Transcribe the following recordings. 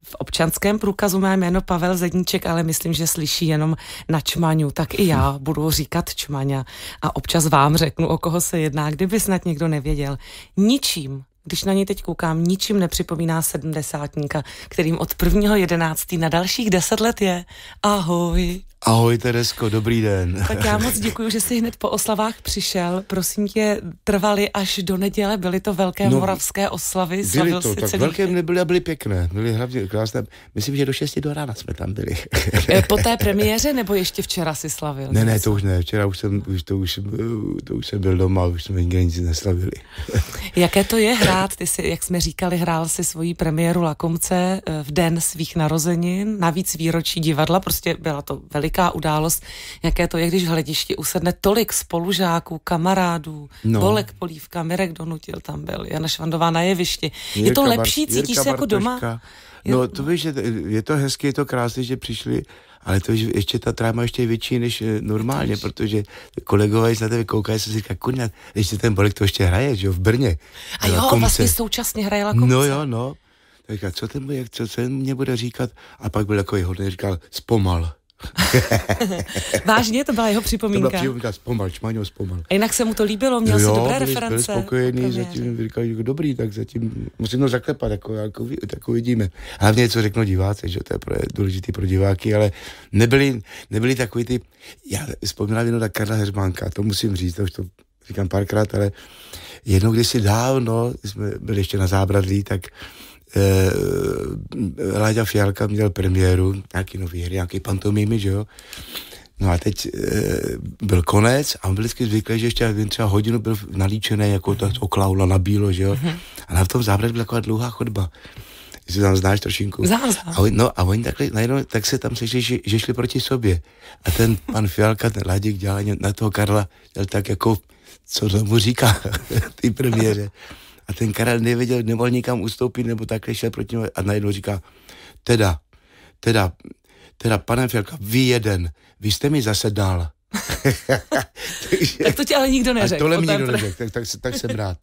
v občanském průkazu má jméno Pavel Zedníček, ale myslím, že slyší jenom na Čmaňu, tak i já budu říkat Čmaňa a občas vám řeknu, o koho se jedná, kdyby snad někdo nevěděl. Ničím, když na něj teď koukám, ničím nepřipomíná sedmdesátníka, kterým od 1.11. na dalších 10 let je. Ahoj. Ahoj Teresko, dobrý den. Tak já moc děkuju, že jsi hned po oslavách přišel. Prosím tě, trvaly až do neděle, byly to velké moravské oslavy. Byly to, tak velké nebyly a byly pěkné. Byly hlavně krásné. Myslím, že do 6 do rána jsme tam byli. Po té premiéře nebo ještě včera si slavil? Ne, to už ne. Včera už jsem byl doma, už jsme nikdy nic neslavili. Jaké to je hrát? Ty jsi, jak jsme říkali, hrál si svoji premiéru Lakomce v den svých narozenin, navíc výročí divadla, prostě byla to veliká událost. Jaké to je, když v hledišti usedne tolik spolužáků, kamarádů, Bolek Polívka, Mirek Donutil tam byl, Jana Švandová na jevišti. Je to lepší, cítíš se jako doma? No to víš, že je to hezké, je to krásné, že přišli, ale to ještě ta tráma ještě větší než normálně, protože kolegové se na tebe koukají, se si říká, kurňa, ještě ten Bolek to ještě hraje, že jo, v Brně. A jo, Lakomce. Vlastně současně hraje Lakomce. No jo, no. Tak říká, co mě bude říkat? A pak byl takový hodný, říkal, zpomal. Vážně, to byla jeho připomínka? To byla připomínka, zpomal, Čmaňo, zpomal. A jinak se mu to líbilo, měl si dobré reference. Byl spokojený, zatím říkal, že dobrý, tak zatím musím to zaklepat, jako vidíme. Hlavně, co řeknou diváci, že to je důležitý pro diváky, ale nebyli takový ty, já vzpomínám jenom na Karla Heřmánka, to musím říct, to už to říkám párkrát, ale jednou kdysi dávno, jsme byli ještě na Zábradlí, tak Láďa Fialka měl premiéru, nějaký nový hry, nějaký pantomimy, že jo. No a teď byl konec a on byl vždycky zvyklý, že ještě třeba hodinu byl nalíčený jako to klaula na bílo, že jo. A na tom Zábradlí byla taková dlouhá chodba. Jestli tam znáš trošinku. Znám. A oni takhle najednou, tak se tam sešli, že šli proti sobě. A ten pan Fialka, ten Láděk dělal na toho Karla, dělal tak jako, co tomu říká, ty premiéře. A ten Karel nevěděl, nemohl nikam ustoupit, nebo takhle šel proti němu a najednou říká, teda, pane Fialka, vy jste mi zase dál. Tak to ti ale nikdo neřekl. A tohle mi nikdo neřekl, tak jsem rád.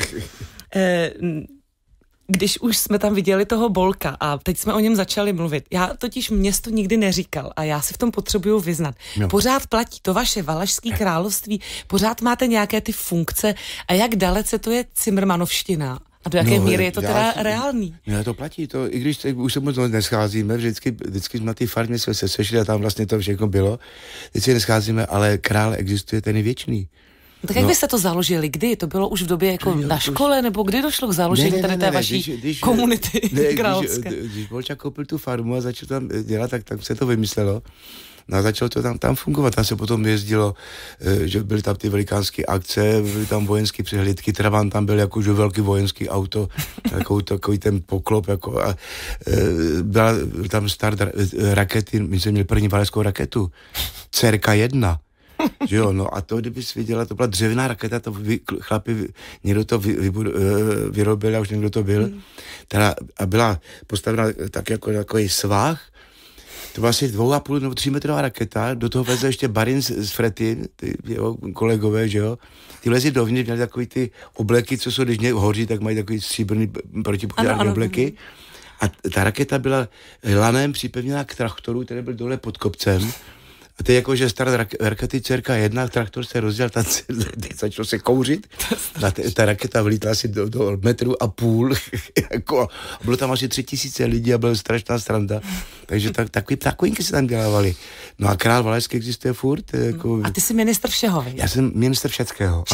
Když už jsme tam viděli toho Bolka a teď jsme o něm začali mluvit, já totiž město nikdy neříkal a já si v tom potřebuju vyznat. No. Pořád platí to vaše Valašské království, pořád máte nějaké ty funkce a jak dalece to je cimrmanovština? A do jaké míry je to teda reálný? No to platí, to, i když už se moc nescházíme, vždycky na té farmě jsme se sešli a tam vlastně to všechno bylo, teď se nescházíme, ale král existuje, ten je věčný. Tak jak byste to založili? Kdy? To bylo už v době jako na škole, nebo kdy došlo k založení té vaší komunity královské? Když Bolčák koupil tu farmu a začal tam dělat, tak se to vymyslelo. No a začalo to tam fungovat. Tam se potom jezdilo, že byly tam ty velikánské akce, byly tam vojenské přehlídky, Trabant tam byl jako velký vojenský auto, takový ten poklop, jako a byl tam start rakety, my jsme měli první valašskou raketu, Cerka 1. Že jo, no a to, kdybys viděla, to byla dřevěná raketa, to chlapi, někdo to vyrobil, a už někdo to byl, teda, a byla postavena tak jako takový svah, to byla asi 2,5 nebo 3 metrová raketa, do toho vezl ještě Barin z Frety, ty jeho kolegové, že jo, ty lezi dovnitř, měli takový ty obleky, co jsou, když hoří, tak mají takový stříbrný protipožární obleky. A ta raketa byla lanem připevněná k traktoru, který byl dole pod kopcem. A to je jako, že stará rakety Cerka 1, traktor se rozděl, začalo se kouřit, ta raketa vlítla asi do 1,5 metru, jako, bylo tam asi 3000 lidí a byla strašná sranda, takže takovýnky se tam dělávali. No a král Valašský existuje furt. Jako, a ty jsi ministr všeho, víš? Já jsem ministr všeckého.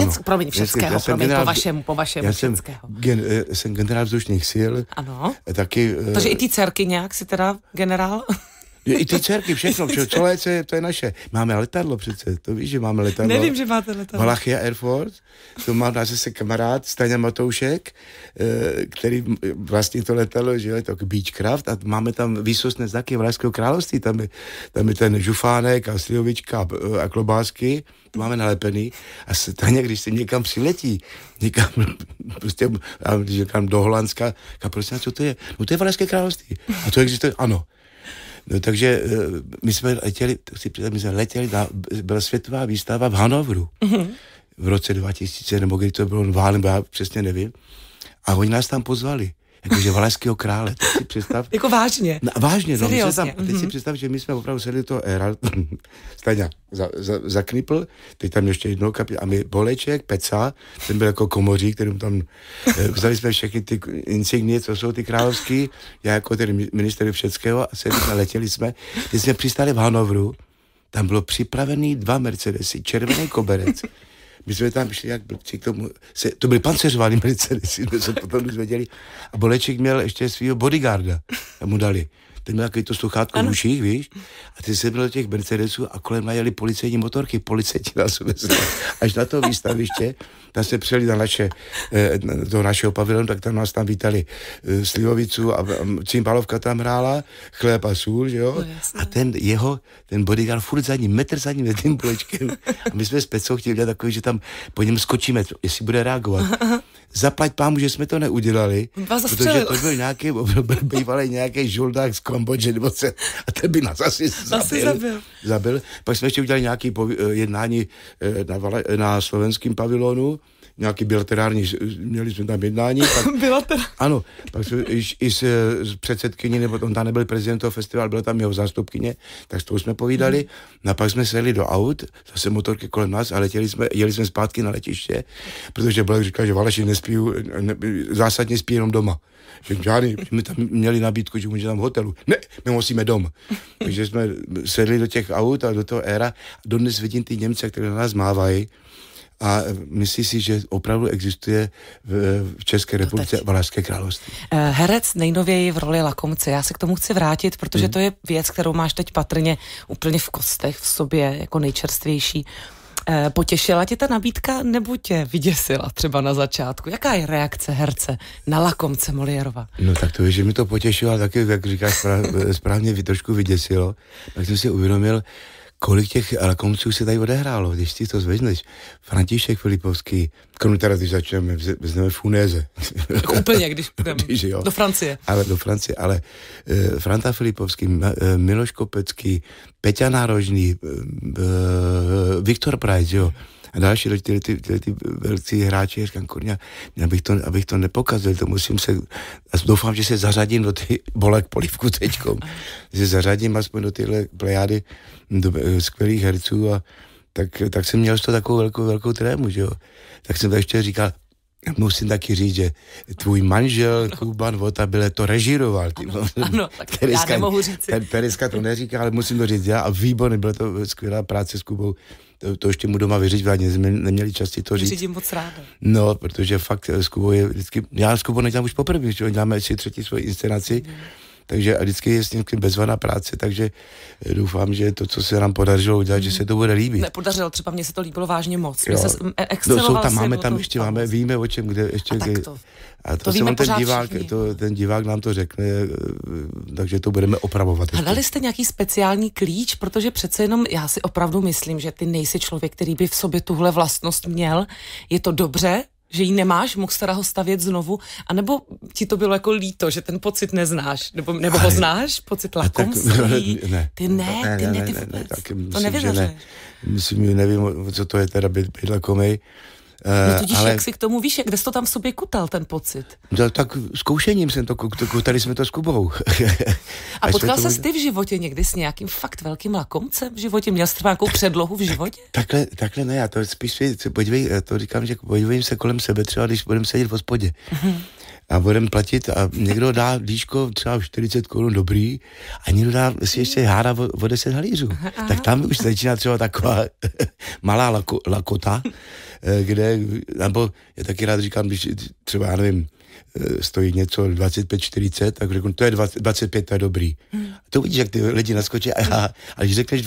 Po vašemu já jsem generál vzdušných sil. Ano. Taky, takže i ty dcerky nějak si teda generál? I ty dcerky, všechno, to je naše. Máme letadlo přece, to víš, že máme letadlo. Nevím, že máte letadlo. Valachia Air Force, to má zase kamarád Staňa Matoušek, který vlastně to letadlo, že je to Beechcraft a máme tam výsostné znaky Valašského království, tam je ten žufánek a slivovička a klobásky, to máme nalepený a Staňa, když se někam přiletí, prostě někam do Holandska, a prostě co to je? No to je Valašské království. A to existuje, ano. No, takže my jsme letěli, byla světová výstava v Hanovru v roce 2000, nebo kdy to bylo válem, já přesně nevím. A oni nás tam pozvali. jakože Valašského krále. Teď si představ. Jako vážně? No, vážně, no. Seriózně. Teď si představ, že my jsme opravdu sedli to éra, Staňa zaknipl, teď tam ještě jednou a my Boleček, Peca, ten byl jako komoří, kterým tam vzali jsme všechny ty insignie, co jsou ty královský, já jako ten minister všeckého a letěli jsme, když jsme přistáli v Hanovru, tam bylo připravený 2 Mercedesy, červený koberec. My jsme tam šli jak blbci k tomu, to byly panceřovaný Mercedesy, jsme se potom dozvěděli. A Boleček měl ještě svýho bodyguarda, tam mu dali. Ten měl takový to sluchátko v uších, víš? A ty se byl do těch Mercedesů a kolem najeli policejní motorky, policajti nás vezli. Až na to výstaviště, tam se přijeli do našeho pavilonu, tak tam nás tam vítali slivovicu a Cimbalovka tam hrála, chléb a sůl, že jo? A ten bodyguard furt za ním, metr za ním, tím Bolečkem. A my jsme s Pecou chtěli dělat takový, že tam po něm skočíme, jestli bude reagovat. Zaplať pámu, že jsme to neudělali, protože to byl nějaký, bývalý nějaký žoldák z Kambodže, a ten by nás asi zabil. Pak jsme ještě udělali nějaké jednání na slovenském pavilonu, nějaký bilaterální, měli jsme tam jednání. Ano, pak jsme i s předsedkyní, nebo tam nebyl prezident toho festivalu, byla tam jeho zástupkyně, tak s tou jsme povídali. No a pak jsme sjeli do aut, zase motorky kolem nás a jeli jsme zpátky na letiště, protože Bolek říkal, že Valaši nespí, zásadně spí jenom doma. Že žádný, my tam měli nabídku, že můžeme tam v hotelu. Ne, my musíme doma. Takže jsme sedli do těch aut a do toho éra. Dodnes vidím ty Němce, které na nás mávají. A myslí si, že opravdu existuje v České republice Valašské království. Herec nejnověji v roli Lakomce. Já se k tomu chci vrátit, protože to je věc, kterou máš teď patrně úplně v kostech, v sobě, jako nejčerstvější. Potěšila tě ta nabídka, nebo tě vyděsila třeba na začátku? Jaká je reakce herce na Lakomce Moliérova? No tak to je, že mi to potěšilo, taky, jak říkáš, správně trošku vyděsilo. Tak jsem si uvědomil, kolik těch Lakomců se tady odehrálo, když si to zvezneš. František Filipovský, kromě teda, když začneme, vezmeme Funéze. Úplně, když půjdeme do Francie. Ale Franta Filipovský, Miloš Kopecký, Peťa Nárožný, Viktor Price, jo. A další ty velcí hráči, říkám, kurňa, abych to nepokazil, to musím doufám, že se zařadím do ty Bolek Polívku teďkom, že zařadím aspoň do tyhle plejády do skvělých herců a tak jsem měl z toho takovou velkou trému, že jo. Tak jsem to ještě říkal, musím taky říct, že tvůj manžel Kuban Votabile to režíroval. Ano, tak Tereska, já nemohu říct. Tereska to neříká, ale musím to říct já a výborně, byla to skvělá práce s Kubou. To ještě mu doma vyřiďovat, neměli časy to říct. Vyřidím moc ráda. No, protože fakt s Kubou je vždycky, já s Kubou nedělám už poprvé, že děláme ještě 3. svoji inscenaci, takže a vždycky je s ním bezvaná práce, takže doufám, že to, co se nám podařilo udělat, že se to bude líbit. Nepodařilo, třeba mně se to líbilo vážně moc. Jo. Víme o čem, kde ještě. A to víme ten divák nám to řekne, takže to budeme opravovat. Hledali jste nějaký speciální klíč, protože přece jenom já si opravdu myslím, že ty nejsi člověk, který by v sobě tuhle vlastnost měl. Je to dobře, že ji nemáš, mohl jste ho stavět znovu, anebo ti to bylo jako líto, že ten pocit neznáš, nebo ho znáš, pocit lakomství? Ty vůbec, to nevyzařuješ. Myslím, nevím, co to je teda být lakomej. No tudíž, jak si k tomu víš, kde jsi to tam v sobě kutal, ten pocit? No, tak zkoušením jsem to, kutali jsme to s Kubou. A potkal ses ty v životě někdy s nějakým fakt velkým lakomcem v životě? Měl jsi třeba nějakou předlohu v životě? Takhle ne, já to spíš, to říkám, že podívejím se kolem sebe, třeba když budeme sedět v hospodě. A budeme platit a někdo dá líško třeba 40 korun dobrý a někdo dá si ještě hára o 10 halířů. Tak tam už začíná třeba taková malá lakota, kde, nebo já taky rád říkám, když třeba, já nevím, stojí něco 25-40, tak řeknu, to je 25, to je dobrý. A to vidíš, jak ty lidi naskočí a když řekneš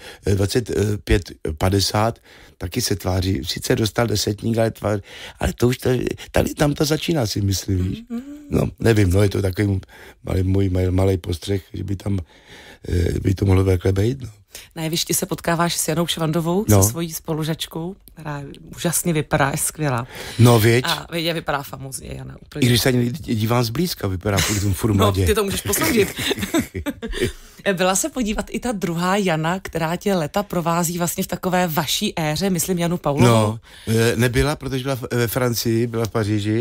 25-50, taky se tváří. Sice dostal desetník, ale to už tady tam to začíná, si myslím, víš. No, nevím, je to takový můj malý postřeh, že by to mohlo takhle být, no. Na jevišti se potkáváš s Janou Švandovou, se svojí spolužačkou, která úžasně vypadá, je skvělá. No, věď. A vypadá famózně, Jana. Úplně. I když se dívám zblízka, vypadá furt mladě. No, ty to můžeš posoudit. Byla se podívat i ta druhá Jana, která tě leta provází vlastně v takové vaší éře, myslím Janu Paulovou. No, nebyla, protože byla ve Francii, byla v Paříži.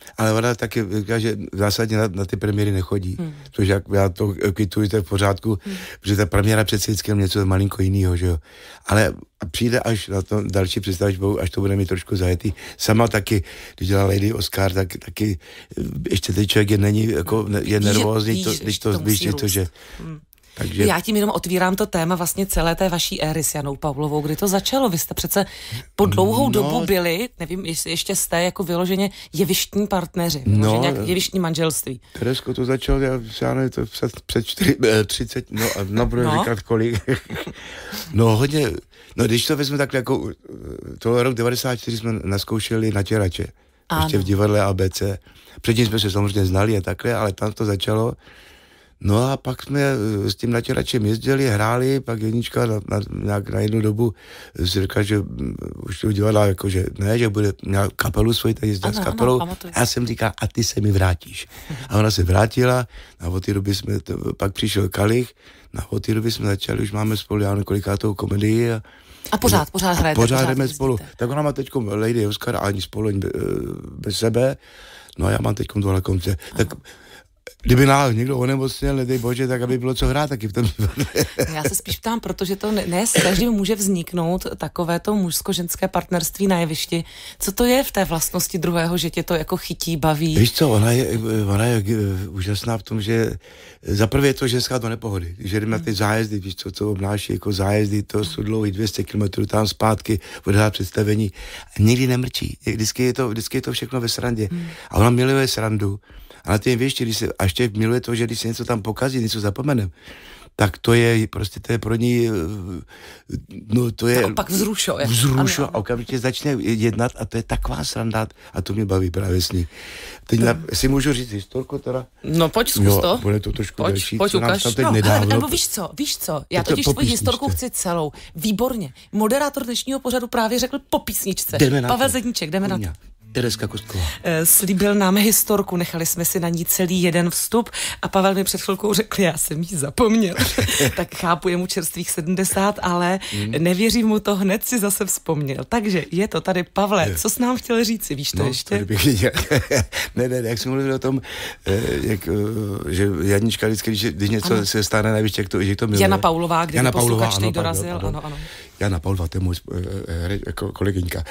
Ale ona taky říká, že zásadně na ty premiéry nechodí, což já to kvituji, to je v pořádku, protože ta premiéra přece vždycky něco malinko jinýho, že jo. Ale přijde až na to další představičbou, až to bude mít trošku zajetý. Sama taky, když dělá Lady Oscar, tak taky ještě ten člověk není, jako, je nervózní, když to víš, že... Takže... Já tím jenom otvírám to téma vlastně celé té vaší éry s Janou Paulovou. Kdy to začalo? Vy jste přece po dlouhou dobu byli, nevím, jestli ještě jste jako vyloženě jevištní partneři, nějak jevištní manželství. Teresko, to začalo, já nevím, to před 30, budu říkat kolik. No hodně, když to vezmu takhle jako, tohle rok 94 jsme naskoušeli Natěrače, ještě v divadle ABC. Předtím jsme se samozřejmě znali a takhle, ale tam to začalo. No a pak jsme s tím Natěračem jezdili, hráli, pak Jenička na jednu dobu si říkal, že už to divadla, jakože ne, že bude, měla kapelu svoji, tak jezdila s kapelou. Já jsem říkal, a ty se mi vrátíš. A ona se vrátila a od té doby pak přišel Kalich, a od té doby jsme začali, už máme spolu, já kolikátou komedii. A pořád hrajete. Pořád jdeme spolu. Tak ona má teďkom Lady Oscar a ani spolu, ani bez sebe. No a já mám teďkom tohle konce. Tak kdyby nás někdo onemocněl, nedej bože, tak aby bylo co hrát taky v tom. Já se spíš ptám, protože to ne s každým může vzniknout takovéto mužsko-ženské partnerství na jevišti. Co to je v té vlastnosti druhého, že tě to jako chytí, baví? Víš co, ona je úžasná v tom, že zaprvé je to ženská do nepohody. Když jdeme na ty zájezdy, víš co obnáší jako zájezdy, to jsou dlouhý 200 km tam zpátky, odhrát představení. Nikdy nemrčí. Vždycky je to všechno ve srandě. A ona miluje srandu. A na té věště, a ještě miluje to, že když se něco tam pokazí, něco zapomenem, tak to je pro ní, to je... Tak pak vzrušo. A okamžitě začne jednat a to je taková sranda a to mě baví právě s ní. Teď si můžu říct historku teda? No pojď, zkus to. Bude to trošku delší, pojď, co nám ukaž. tam teď nedávno. Nebo víš co, já totiž tvoji historku chci celou. Výborně. Moderátor dnešního pořadu právě řekl po písničce. Pavel Zedníček, jdeme na to. Tereska Kostková. Slíbil nám historku, nechali jsme si na ní celý jeden vstup a Pavel mi před chvilkou řekl, já jsem jí zapomněl. Tak chápu, je mu čerstvých 70, ale nevěřím mu to, hned si zase vzpomněl. Takže je to tady, Pavle, co jsi nám chtěl říci, víš to ještě? Ne, jak jsem mluvil o tom, že Janička vždycky, když něco se stane, nevíš, jak to miluje. Jana Paulová, kdyby posluchač teď dorazil. Ano. Jana Paulová, to je můj jako kolegyňka.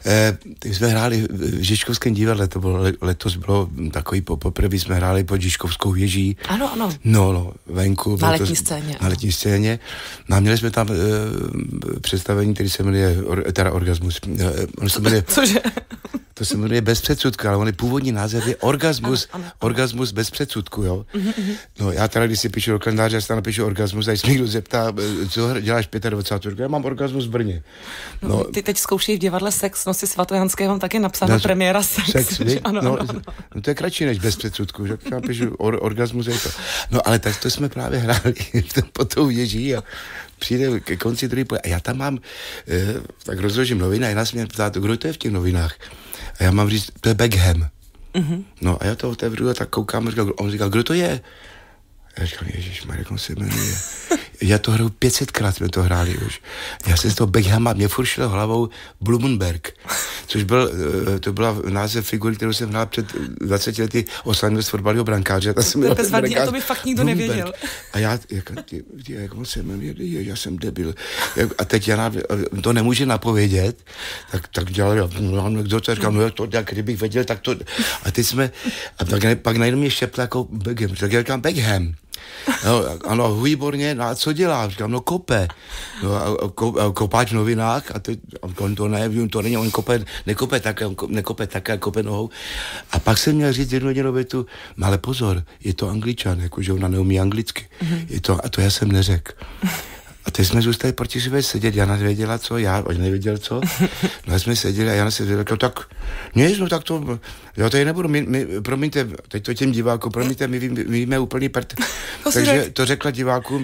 Když jsme hráli v Žižkovském divadle, to bylo letos bylo takový poprvé jsme hráli pod Žižkovskou věží. Ano. No, venku. Na letní scéně. Na letní scéně. No a měli jsme tam představení, který se jmenuje Orgasmus. Cože? To se jmenuje Bez předsudku, ale on je původní název je Orgasmus. Ano. Orgasmus bez předsudku, jo. No já teda, když si píšu do kalendáře, já si tam napíšu Orgasmus, a když mě někdo zeptá, co děláš 25. Já mám Orgasmus v Brně. No. Ty teď zkoušej v divadle Sex, no si Svatojanské mám taky napsáno premiéra Sex. Ano. No to je kratší než Bez předsudku, že já píšu Orgasmus je to. No ale tak to jsme právě hráli po tou věží a přijde ke konci druhý a já tam mám, tak rozložím noviny a já nás mě ptát, kdo to je v těch novinách. A já mám říct, to je Beckham. No a já to otevřu a tak koukám a on říkal, kdo to je? Já říkal, ježišmarja, jak on se jmenuje. Já to hraju 500krát, jsme to hráli už. Já jsem z toho Beckhama, mě furt šlo hlavou Blumenberg, což to byla název figury, kterou jsem hrál před 20 lety oslavil z fotbalového brankáře. Bezvadný, a to by fakt nikdo nevěděl. A já, jak on se jmenuje, já jsem debil. A teď Jana to nemůže napovědět, tak dělal, kdo to říkal, no to, kdybych věděl, tak to... A teď jsme, a pak najednou mě šepl jako Beckham, tak já říkám Beckham. No, ano, výborně, no a co dělá? Říkám, no kope. No, a kopáč v novinách, a on to nevím, to není, on nekope také, kope nohou. A pak jsem měl říct jednu jedinou větu, no ale pozor, je to Angličan, jakože ona neumí anglicky. A to já jsem neřekl. A teď jsme zůstali proti sobě sedět, Jana nevěděla co, on nevěděl co. No a jsme seděli a Jana se řekla, tak nic, no tak to, já tady nebudu, promiňte, teď to těm divákům, promiňte, my víme úplný part. Takže to řekla divákům,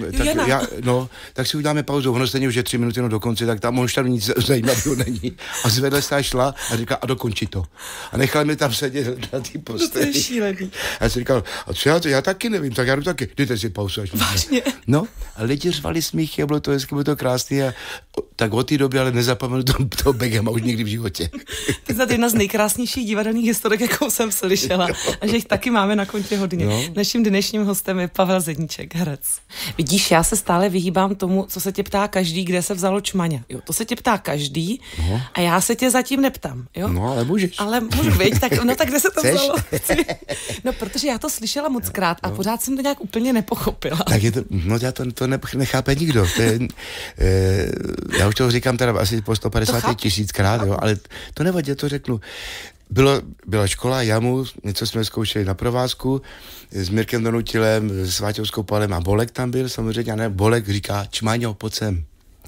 tak si uděláme pauzu, ono stejně už je 3 minuty do konce, tak tam už tam nic zajímavého není. A zvedle se šla a říká, a dokončí to. A nechali mi tam sedět na té posteli. To je šílený. A já si říkal, a co já taky nevím, tak já jdu taky, dejte si pauzu. Vážně? No, a lidi řvali smíchy, bylo bylo to hezky, bylo to krásný a tak od té doby ale nezapomenu toho Begema už nikdy v životě. To je jedna z nejkrásnějších divadelních historek, jakou jsem slyšela. A že jich taky máme na kontě hodně. No. Naším dnešním hostem je Pavel Zedníček, herec. Vidíš, já se stále vyhýbám tomu, co se tě ptá každý, kde se vzalo čmaňa. Jo, to se tě ptá každý a já se tě zatím neptám. Jo? No, ale můžeš. Ale můžu, viď? Tak kde se to vzalo? No, protože já to slyšela moc krát a pořád jsem to nějak úplně nepochopila. Tak je to, no já to nechápe nikdo. To je, já už to říkám teda asi po 150 000krát, jo, ale to nevadí, to řeknu. Byla škola Jamu, něco jsme zkoušeli na provázku s Mirkem Donutilem, s Váťou Skopalem a Bolek tam byl, samozřejmě, a ne, Bolek říká, Čmáňo, pojď sem.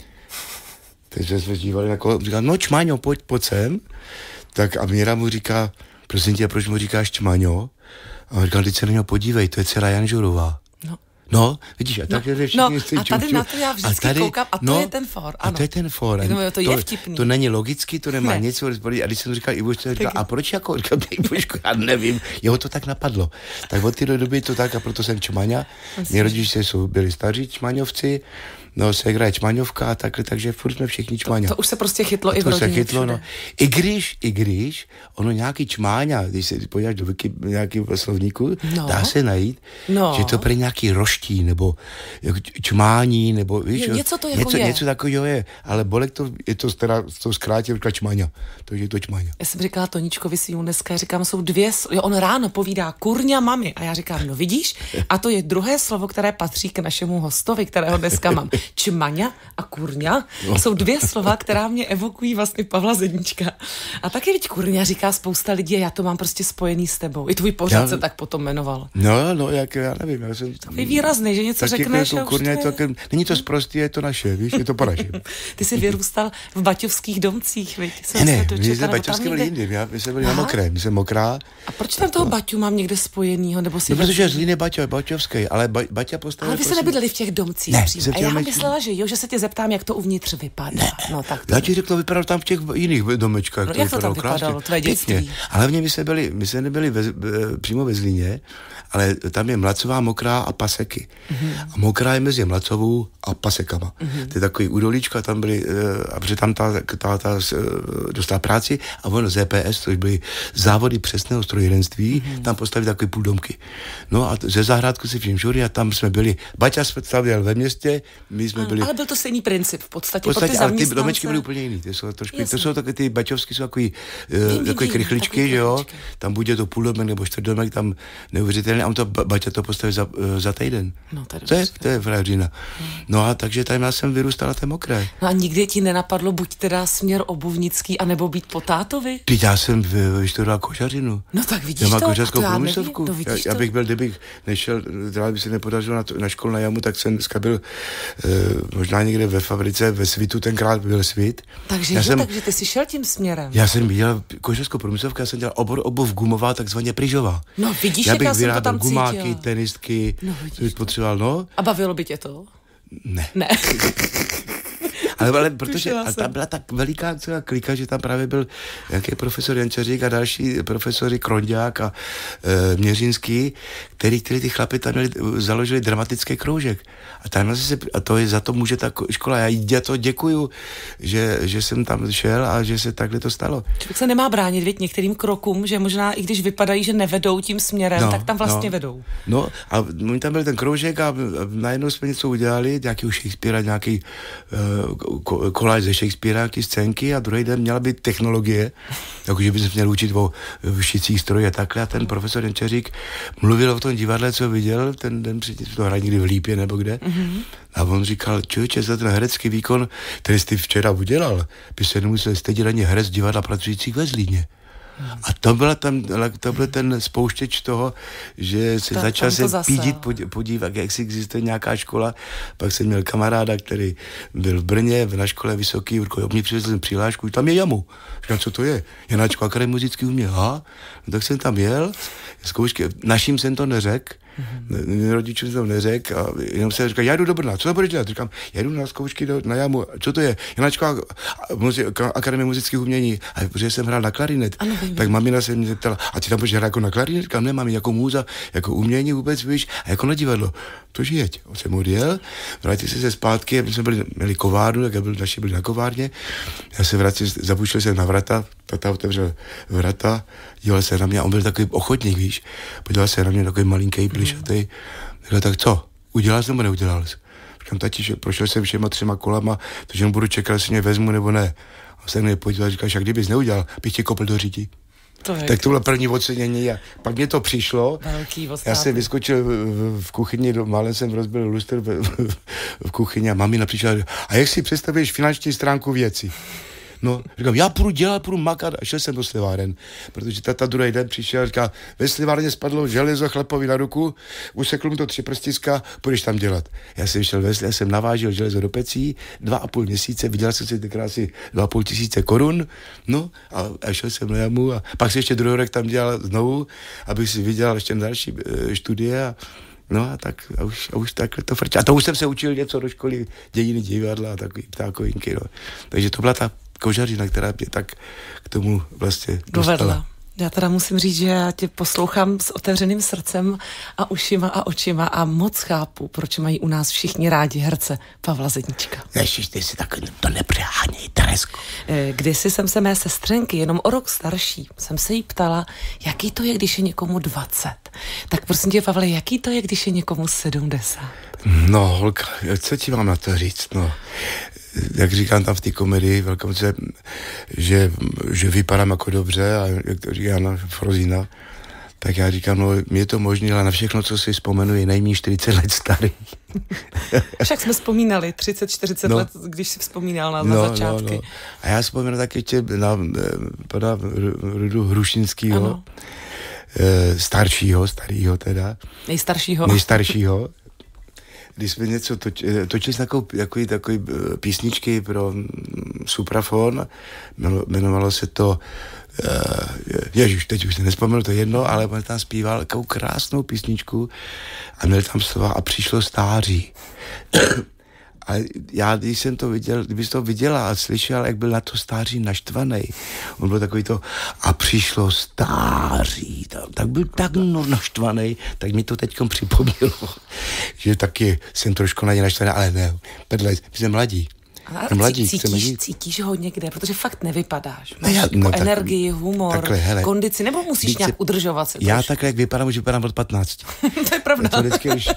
Takže jsme dívali na kolo, říká, no Čmáňo, pojď sem. Tak a Míra mu říká, prosím tě, proč mu říkáš Čmáňo? A on říkal, teď se na něho podívej, to je dcera Janžurová. No, vidíš, a tak je všichni a tady na to já vždycky koukám a to je ten for, ano. A to je ten for. To je vtipný. To není logicky, to nemá nic. A když jsem říkal Ivošce, říkal, a proč jako? Říkal, Ivoško, já nevím. Jeho to tak napadlo. Tak od té doby to tak a proto jsem Čmaňa. Mí rodiče byli staří Čmaňovci, no ségra je Čmaňovka a takhle, takže furt jsme všichni Čmaňa. To už se prostě chytlo i v rodině. To se chytlo, no. I když ono nějaký Čmáňa, když se podíváš do nějakého slovníku, dá se najít, že to pro nějaký roští, nebo jako čmání, nebo víš, něco to jako je. Něco takového je, ale Bolek to zkrátil, říkal Čmaňa, takže je to Čmaňa. Já jsem říkala Toničkovi svýmu dneska, říkám, jsou dvě, on ráno povídá kurňa mami a já říkám, no vidíš, a to je druhé slovo, které patří k našemu hostovi, kterého dneska mám. Čmaňa a kurňa jsou dvě slova, která mě evokují vlastně Pavla Zedníčka. A taky viď kurňa říká spousta lidí a já to mám prostě spojený s tebou. I tvůj pořad se tak potom jmenoval. No, jak já nevím. Já jsem takový výrazný, že něco řekneš a kurňa, není to sprostý, je to naše, víš, je to po našem. Ty jsi vyrůstal v baťovských domcích, viď? Ne, my jsme baťovský byli jindy, my jsme byli na Mokré, my jsme Mokrá. A proč tam toho Baťu mám někde spojenýho, nebo si... No, protože Zlín je baťovský, ale Baťa postavil... Ale vy jste nebydleli v těch domcích přímo. A já myslela, že se tě zeptám, jak to uvnitř vypadá. Ne, no, tak já ti řekl, to vypadalo tam v těch jiných domečkách. No, jak to tam vypadalo, tvé dětství? A hlavně my jsme nebyli přímo ve Zlíně, ale tam je Mlacová, Mokrá a Paseky. A Mokrá je mezi Mlacovou a Pasekama. To je takový údolíčka, tam byly, a protože tam ta dostala práci a ono ZPS, což byly závody přesného strojírenství, tam postavili takové půldomky. No a ze zahrádku si všim žury a tam jsme byli, Baťa jsme stavěl ve městě, my jsme byli... Ale byl to stejný princip v podstatě ale ty domečky byly úplně jiný, to jsou takové, ty baťovské jsou takový krychličky, že jo, tam bude to půldomek nebo čtvrtdomek, tam neuvěřitelně, a on to Baťa to postavil za týden. No, to je frajeřina. No a takže tady já jsem vyrůstal na té Mokré. No a nikdy ti nenapadlo buď teda směr obuvnický, anebo být po tátovi? Já jsem vyštudoval kožařinu. No tak vidíš já mám to? kožařskou průmyslovku. Já bych byl, kdybych nešel, by se nepodařilo na školu na Jamu, tak jsem dneska byl možná někde ve fabrice, ve Svitu, tenkrát byl Svit. Takže takže ty jsi šel tím směrem. Já jsem dělal kožařskou průmyslovku, já jsem dělal obuv gumová, takzvaně pryžová. No vidíš, já jsem to tam cítil. Gumáky, tenistky, potřeboval, no. A bavilo by tě to? Ne. Ale protože tam byla tak veliká celá klika, že tam právě byl nějaký profesor Jančařík a další profesory Kronďák a Měřinský, který ty chlapi tam založili dramatický kroužek. A to je za to může ta škola. Já to děkuju, že jsem tam šel a že se takhle to stalo. Člověk se nemá bránit, viď, některým krokům, že možná i když vypadají, že nevedou tím směrem, tak tam vlastně vedou. No a tam byl ten kroužek a najednou jsme něco udělali, nějakého Shakespearea, nějaký koláž ze Shakespearea, nějaký scénky a druhý den měla být technologie, jakože bychom měli učit o šicích strojích a takhle a ten profesor Jančařík mluvil o tom divadle, co viděl, ten den předtím to hraje někdy v Lípě nebo kde. A on říkal, člověče, za ten herecký výkon, který jsi včera udělal, by se nemusel stydět ani herec divadla pracujících ve Zlíně. A to byl ten spouštěč toho, že se začal se pídit, podívat, jak si existuje nějaká škola. Pak jsem měl kamaráda, který byl v Brně, na škole vysoký, mě přivezl přihlášku, tam je Jamu. Říkám, co to je? Janáčko Akademie muzický umění. No, tak jsem tam jel, zkoušky, naším jsem to neřekl, Rodičům jsem to neřekl a jenom jsem říkal, já jdu do Brna, co to budeš dělat? Říkám, já jdu na zkoušky na jamu, co to je? Janáčková akademie muzických umění, a protože jsem hrál na klarinet, ano, tak mamina se mě zeptala, a ty tam budeš hrát jako na klarinet? Říkám, ne, mami, jako můza, jako umění vůbec, víš, a jako na divadlo. To jeď. On jsem odjel, vrátil se zpátky, my jsme měli kovárnu, tak naši byli na kovárně, já se vrátil, zapuštěl jsem na vrata, tata otevřel vrata, díval se na mě, on byl takový ochotník, víš, podíval se na mě, takový malinký, plišatý, tak co, udělal jsem nebo neudělal jsem? Říkám, tati, že prošel jsem všema 3 kolama, takže budu čekat, jestli mě vezmu nebo ne. On se mě podíval a říkal, že kdybys neudělal, bych tě kopl do řití. Tak to bylo první ocenění a pak mě to přišlo. Já jsem vyskočil v kuchyni, málem jsem rozbil lustr v kuchyni a mamina přišla, a jak si představíš finanční stránku věci? No, říkám, já půjdu makat a šel jsem do sliváren, protože tata druhý den přišel a říká, ve slivárně spadlo železo chlapovi na ruku, usekl mu to 3 prstiska, půjdeš tam dělat. Já jsem šel já jsem navážil železo do pecí, 2,5 měsíce, vydělal jsem si ty krásy 2,5 tisíce korun, no a šel jsem na jamu a pak si ještě druhý rok tam dělal znovu, abych si vydělal ještě další studie a no a tak, a už takhle to frčí. A to už jsem se učil něco do školy, dějiny divadla a takový ptákovinky, no. Takže to byla ta kožařina, která mě tak k tomu vlastně dostala. Já teda musím říct, že já tě poslouchám s otevřeným srdcem a ušima a očima a moc chápu, proč mají u nás všichni rádi herce Pavla Zedníčka. Ježiš, ty si takový, to nepřeháněj, Teresko. Kdysi jsem se mé sestřenky, jenom o rok starší, jsem se jí ptala, jaký to je, když je někomu 20. Tak prosím tě, Pavle, jaký to je, když je někomu 70? No, holka, co ti mám na to říct, no. Jak říkám tam v té komedii Velkomce, že vypadám jako dobře a jak to říká Jana Frozína, tak já říkám, no je to možné, ale na všechno, co si vzpomenu, je nejméně 40 let starý. Však jsme vzpomínali 30-40 let, když si vzpomínal na začátky. No. A já vzpomínám taky ještě na pana Rudu Hrušinskýho, starýho teda. Nejstaršího. Když jsme něco točili takový písničky pro suprafon, jmenovalo se to, ježiš, teď už se nespomenu, to jedno, ale on tam zpíval takovou krásnou písničku a měl tam slova a přišlo stáří. A já, když jsem to viděl, kdybys to viděla a slyšel, jak byl na to stáří naštvaný, on byl takový to, a přišlo stáří, tak byl tak naštvaný, tak mi to teďkom připomnělo, že taky jsem trošku na ně naštvaný, ale ne, my jsme mladí. Cítíš ho někde, protože fakt nevypadáš. Máš energii, humor, takhle, kondici, nebo musíš nějak udržovat se? Já takhle, jak vypadám, už vypadám od 15. To je pravda. To vždycky už...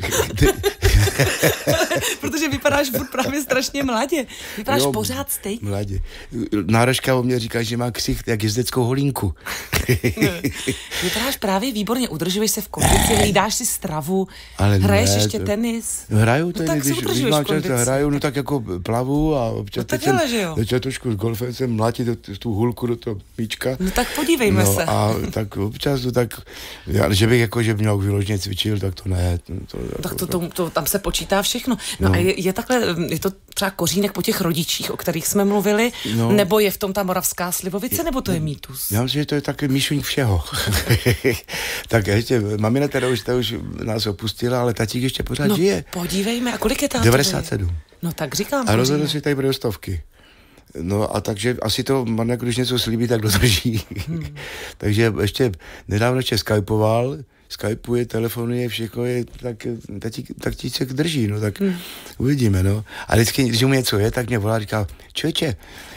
Protože vypadáš právě strašně mladě. Vypadáš pořád stejně. Mladě. Nárožka o mě říká, že má ksicht jak jezdeckou holínku. Vypadáš právě výborně, udržuješ se v kondici, hlídáš si stravu, hraješ ještě tenis. Hraju tenis, tak když mám čas, hraju, no tak jako plavu a občas začal trošku s golfem jsem mlátit tu hulku do toho míčka. No tak podívejme se. A tak občas, že bych jako, že měl vyloženě cvičil, tak to ne. To tam se počítá všechno. No a je takhle, je to třeba kořínek po těch rodičích, o kterých jsme mluvili, nebo je v tom ta moravská slivovice, nebo to je mýtus? Já myslím, že to je taky míšuň všeho. Tak ještě, mamina teda už nás opustila, ale tatík ještě pořád žije. Podívejme, a kolik je tátovi? 97. No tak říkám. A rozhodl si tady bude 100. No a takže asi to, když něco slíbí, tak dodrží. Takže ještě nedávno skypuje, telefonuje, všechno je, tak se drží, no tak uvidíme, no. A vždycky, když mu něco je, tak mě volá, říká, člověče,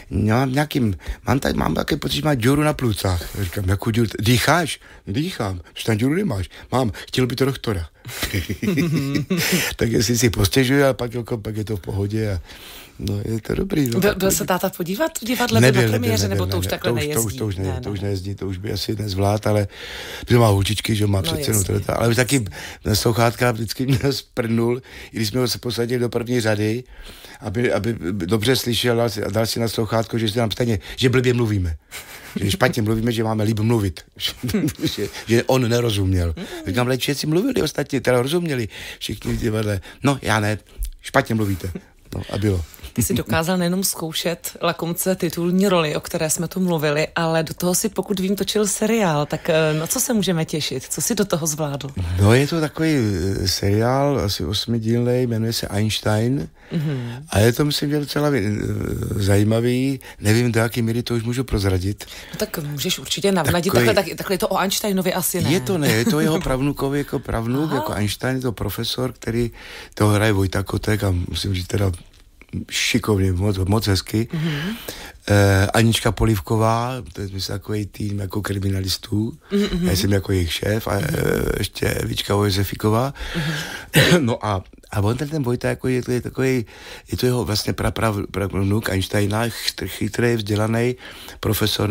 mám taky pocit, že má díru na plucách. Říkám, jakou díru? Dýcháš? Dýchám. Že tam díru nemáš? Mám, chtěl by to doktora. Tak jestli si postěžuje a pak je to v pohodě a no, je to dobrý. No, byl se táta podívat v divadle na premiéře, nebo to už takhle nejezdí? To už nejezdí, to už by asi nezvlád, ale protože má hučičky, že má přece ale už taky na sluchátka vždycky mě sprdnul, i když jsme ho se posadili do první řady, aby dobře slyšel a dal si na sluchátko, že nám stejně, že blbě mluvíme. Že špatně mluvíme, že máme líp mluvit. že on nerozuměl. Říkám, ale všetci mluvili ostatní, teda rozuměli všichni v divadle. No, já ne, špatně mluvíte. No a bylo. Ty jsi dokázal nejenom zkoušet Lakomce titulní roli, o které jsme tu mluvili, ale do toho si, pokud vím, točil seriál. Tak na co se můžeme těšit? Co si do toho zvládl? No je to takový seriál, asi 8dílnej, jmenuje se Einstein. Mm-hmm. A je to, myslím, že docela zajímavý. Nevím, do jaké míry to už můžu prozradit. No tak můžeš určitě navnadit. Takhle je to o Einsteinovi asi ne. Je to jeho pravnukovi jako pravnuk, jako Einstein, je to profesor, který to hraje Vojta Kotek a musím říct teda šikovně, moc hezky. Mm-hmm. Anička Polívková, to je myslím takový tým jako kriminalistů. Mm-hmm. Já jsem jako jejich šéf a ještě Evička Josefiková. Mm-hmm. No a on ten Vojta jako je to jeho vlastně pravnuk Einsteina, chytrý, vzdělaný profesor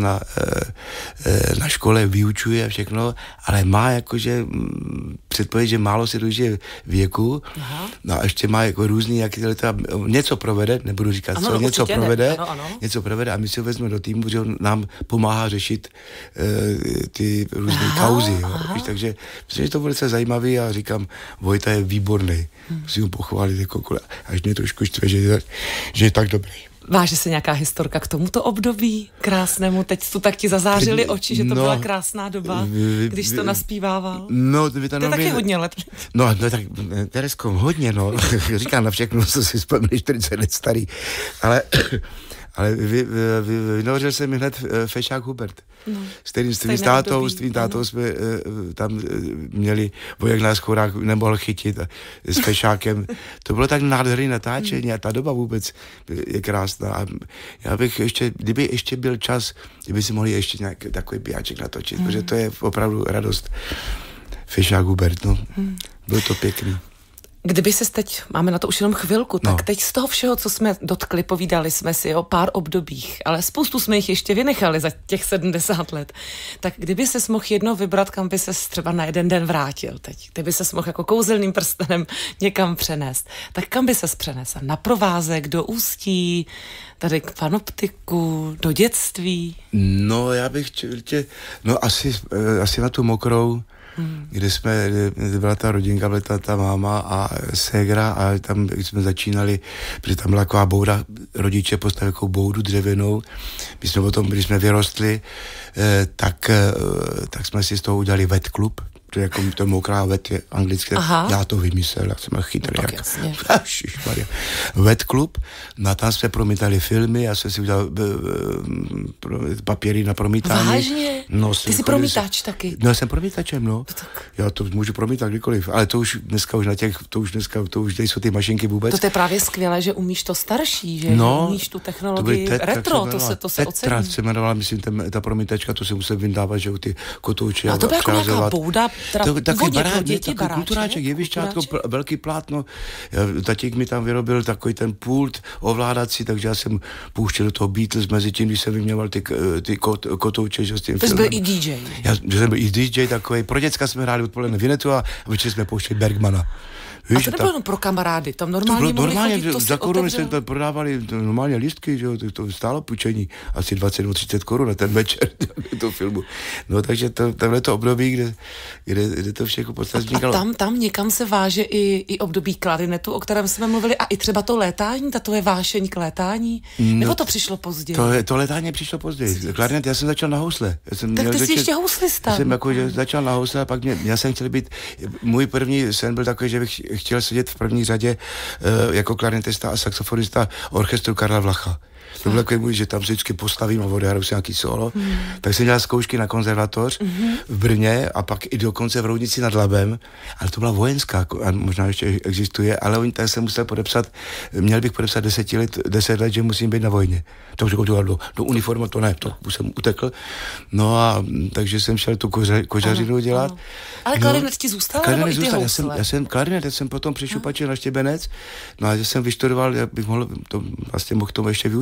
na škole, vyučuje a všechno, ale má jakože předpověď, že málo se dožije věku. Aha. No a ještě má jako různý, něco provede, nebudu říkat ano, co, něco provede, něco provede a my si ho vezmeme do týmu, že on nám pomáhá řešit ty různé kauzy. Takže myslím, že to bude zajímavý a říkám, Vojta je výborný. Musím ho pochválit, jako, až mě trošku štve, že je tak dobrý. Váže se nějaká historka k tomuto období krásnému? Teď tu tak ti zazářily oči, že to byla krásná doba, když jsi to naspívával. No, to je taky hodně let. No tak, Teresko, hodně, no. Říkám na všechno, co si vzpomněl, 40 let starý. Ale vynořil jsem mi hned Fešák Hubert. No, s tvým tátou jsme tam měli, jak nás chorák nemohl chytit s Fešákem. To bylo tak nádherný natáčení a ta doba vůbec je krásná. A já bych kdyby ještě byl čas, kdyby si mohli ještě nějaký takový bijáček natočit, protože to je opravdu radost. Fešák Hubert, no. Bylo to pěkný. Kdyby se teď, máme na to už jenom chvilku, tak teď z toho všeho, co jsme dotkli, povídali jsme si o pár obdobích, ale spoustu jsme jich ještě vynechali za těch 70 let. Tak kdyby ses mohl jedno vybrat, kam by ses třeba na jeden den vrátil teď, kdyby ses mohl jako kouzelným prstenem někam přenést, tak kam by ses přenesl? Na provázek, do Ústí, tady k Panoptiku, do dětství? No, já bych asi na tu Mokrou, kde byla ta rodinka, byla ta máma a ségra a tam jsme začínali, protože tam byla taková bouda, rodiče postavili takovou boudu dřevěnou. My jsme potom, když jsme vyrostli, tak jsme si z toho udělali vet klub, to je jako to Mokrá vet je anglické, já to vymyslel, já jsem chytrý. Vet klub, no tam jsme promítali filmy, já jsem si udělal papíry na promítání. Vážně? No, ty jsi promítač taky? No, já jsem promítačem, no. Já to můžu promítat kdykoliv, ale to už dneska to už nejsou ty mašinky vůbec. To je právě skvělé, že umíš to starší, že umíš tu technologii retro, to se ocení. Tetra se jmenovala, myslím, ta promítačka, to se musel vyndávat, že ty kotouče a to byla jako nějaká bouda, takový kulturáček, jevišťátko, velký plátno. Tatík mi tam vyrobil takový ten pult ovládací, takže já jsem pouštěl do toho Beatles mezi tím, když jsem vyměňoval ty kotouče, že s tím filmem. Byl i DJ. Já jsem byl i DJ takový, pro děcka jsme hráli odpoledne Vinetu a večer jsme pouštěli Bergmana. Víš, a to nebylo jenom pro kamarády, tam normálně za koruny jsme tam prodávali normálně lístky, že jo, to stálo půjčení, asi 20-30 korun na ten večer toho filmu. No takže tohle to období, kde to všechno podstatně vznikalo. A tam někam se váže i období klarinetu, o kterém jsme mluvili, a i třeba to létání, ta tvoje vášeň k létání, nebo to přišlo později? To létání přišlo později. Klarinet, já jsem začal na housle. Tak ty jsi ještě houslista. Já jsem jako, že začal na housle a pak já jsem chtěl být, můj první sen byl takový, že bych chtěl sedět v první řadě jako klarinetista a saxofonista orchestru Karla Vlacha. To bylo takový, že tam se vždycky postavím a odehraju si nějaký solo. Tak jsem dělal zkoušky na konzervatoř v Brně a pak i dokonce v Roudnici nad Labem, ale to byla vojenská, a možná ještě existuje, ale oni tak jsem musel měl bych podepsat 10 let, že musím být na vojně. To už do uniformu, to ne, to už jsem utekl. No a takže jsem šel tu kožařinu dělat. Ale klarinet ti zůstal, nebo i ty housle? Já jsem potom přešupačil na Štěbenec, no a jsem vyštudoval, já bych mohl tomu ještě vyučit.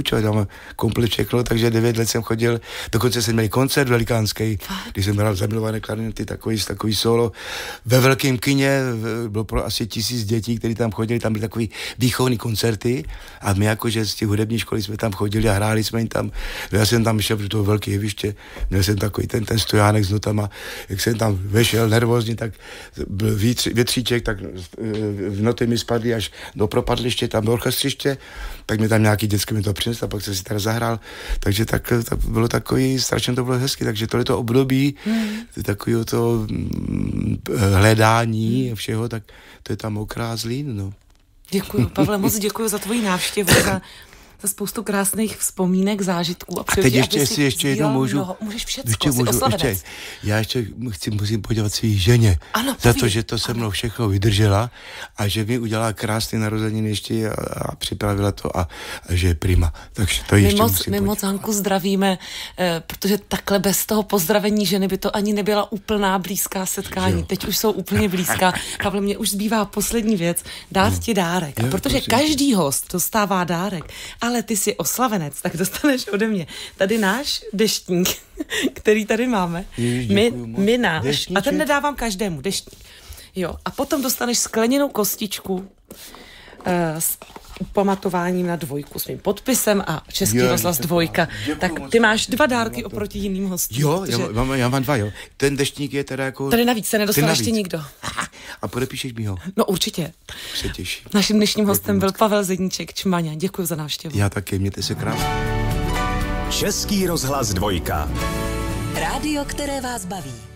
čo, tam komplet všechno, takže 9 let jsem chodil, dokonce jsem měl koncert velikánský, když jsem hrál Zamilované klarinety, takový solo, ve velkém kině, bylo pro asi 1000 dětí, kteří tam chodili, tam byly takový výchovní koncerty a my jakože z těch hudební školy jsme tam chodili a hráli jsme jim tam, já jsem tam šel do toho velké jeviště, měl jsem takový ten stojánek s notama, jak jsem tam vešel nervózně, tak byl větříček, tak v noty mi spadly až do propadliště, tam do orchestřiště, tak mi tam nějaký dětský mi to přinesl a pak jsem si tady zahrál, takže tak bylo takový, strašně to bylo hezky, takže tohleto období, takového to hledání všeho, tak to je tam Mokrá Zlín, no. Děkuju, Pavle, moc děkuju za tvoji návštěvu, za spoustu krásných vzpomínek, zážitků. A teď ještě jednou můžu. Můžeš všecko, jsi oslavenec. Já ještě musím poděkovat svý ženě za to, že to se mnou všechno vydržela a že mi udělala krásné narozeniny ještě a připravila to a že je prima. Takže to ještě my moc Hanku zdravíme, protože takhle bez toho pozdravení ženy by to ani nebyla úplná blízká setkání. Teď už jsou úplně blízká. Pavle, mě už zbývá poslední věc, dát ti dárek. A protože každý host dostává dárek, ale ty jsi oslavenec, tak dostaneš ode mě tady náš deštník, který tady máme. My náš. Deštníček. A ten nedávám každému, deštník. Jo, a potom dostaneš skleněnou kostičku s pamatováním na 2 s mým podpisem a Český rozhlas 2. Tak ty máš 2 dárky oproti jiným hostům. Jo, protože... já mám 2, jo. Ten deštník je teda jako... Tady navíc se nedostal ještě nikdo. A podepíšeš mi ho? No určitě. Se těším. Naším dnešním hostem byl Pavel Zedníček, Čmaňa. Děkuji za návštěvu. Já taky, mějte se krásně. Český rozhlas 2. Rádio, které vás baví.